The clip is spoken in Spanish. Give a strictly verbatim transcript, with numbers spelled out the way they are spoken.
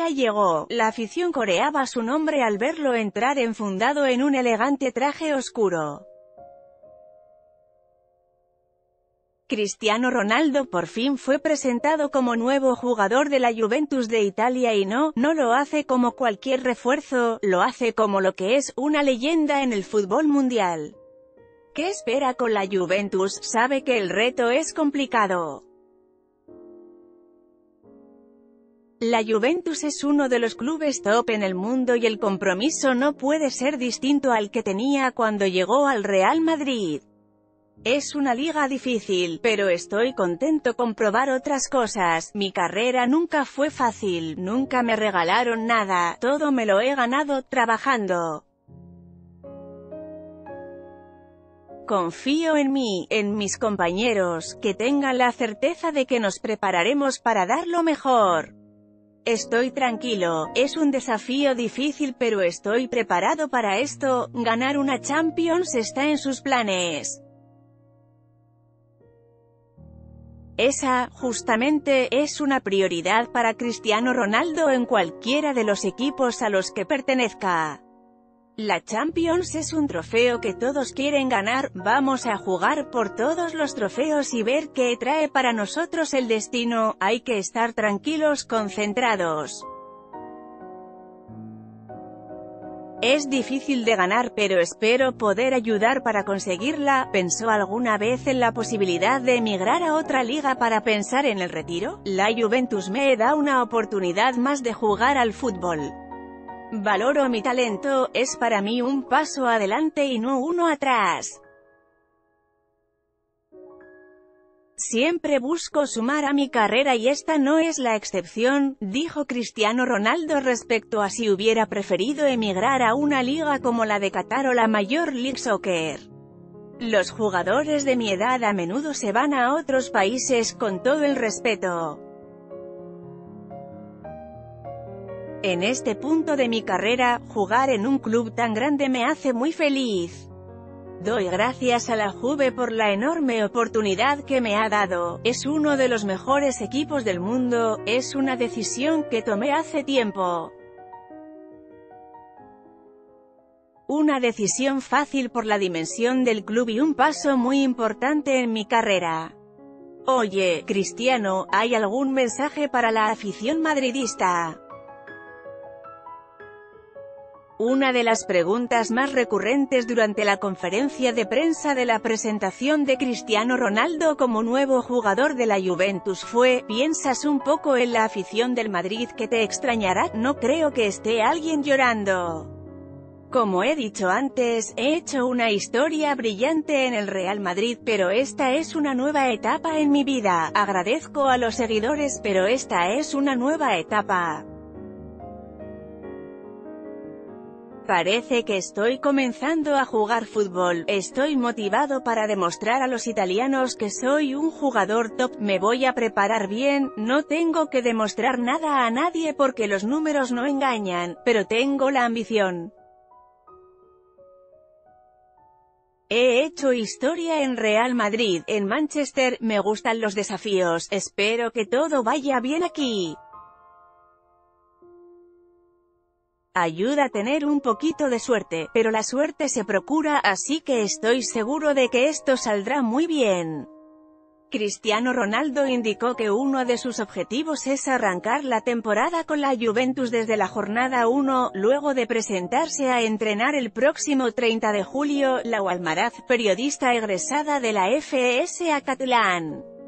llegó, la afición coreaba su nombre al verlo entrar enfundado en un elegante traje oscuro. Cristiano Ronaldo por fin fue presentado como nuevo jugador de la Juventus de Italia y no, no lo hace como cualquier refuerzo, lo hace como lo que es, una leyenda en el fútbol mundial. ¿Qué espera con la Juventus? Sabe que el reto es complicado. La Juventus es uno de los clubes top en el mundo y el compromiso no puede ser distinto al que tenía cuando llegó al Real Madrid. Es una liga difícil, pero estoy contento con probar otras cosas. Mi carrera nunca fue fácil, nunca me regalaron nada, todo me lo he ganado trabajando. Confío en mí, en mis compañeros, que tengan la certeza de que nos prepararemos para dar lo mejor. Estoy tranquilo, es un desafío difícil pero estoy preparado para esto. Ganar una Champions está en sus planes. Esa, justamente, es una prioridad para Cristiano Ronaldo en cualquiera de los equipos a los que pertenezca. La Champions es un trofeo que todos quieren ganar, vamos a jugar por todos los trofeos y ver qué trae para nosotros el destino. Hay que estar tranquilos, concentrados. Es difícil de ganar pero espero poder ayudar para conseguirla. ¿Pensó alguna vez en la posibilidad de emigrar a otra liga para pensar en el retiro? La Juventus me da una oportunidad más de jugar al fútbol. Valoro mi talento, es para mí un paso adelante y no uno atrás. Siempre busco sumar a mi carrera y esta no es la excepción, dijo Cristiano Ronaldo respecto a si hubiera preferido emigrar a una liga como la de Qatar o la Major League Soccer. Los jugadores de mi edad a menudo se van a otros países, con todo el respeto. En este punto de mi carrera, jugar en un club tan grande me hace muy feliz. Doy gracias a la Juve por la enorme oportunidad que me ha dado, es uno de los mejores equipos del mundo, es una decisión que tomé hace tiempo. Una decisión fácil por la dimensión del club y un paso muy importante en mi carrera. Oye, Cristiano, ¿hay algún mensaje para la afición madridista? Una de las preguntas más recurrentes durante la conferencia de prensa de la presentación de Cristiano Ronaldo como nuevo jugador de la Juventus fue: ¿piensas un poco en la afición del Madrid que te extrañará? No creo que esté alguien llorando. Como he dicho antes, he hecho una historia brillante en el Real Madrid, pero esta es una nueva etapa en mi vida. Agradezco a los seguidores, pero esta es una nueva etapa. Parece que estoy comenzando a jugar fútbol, estoy motivado para demostrar a los italianos que soy un jugador top, me voy a preparar bien, no tengo que demostrar nada a nadie porque los números no engañan, pero tengo la ambición. He hecho historia en Real Madrid, en Manchester, me gustan los desafíos, espero que todo vaya bien aquí. Ayuda a tener un poquito de suerte, pero la suerte se procura, así que estoy seguro de que esto saldrá muy bien. Cristiano Ronaldo indicó que uno de sus objetivos es arrancar la temporada con la Juventus desde la jornada uno, luego de presentarse a entrenar el próximo treinta de julio. Lau Almaraz, periodista egresada de la F E S A Catalán.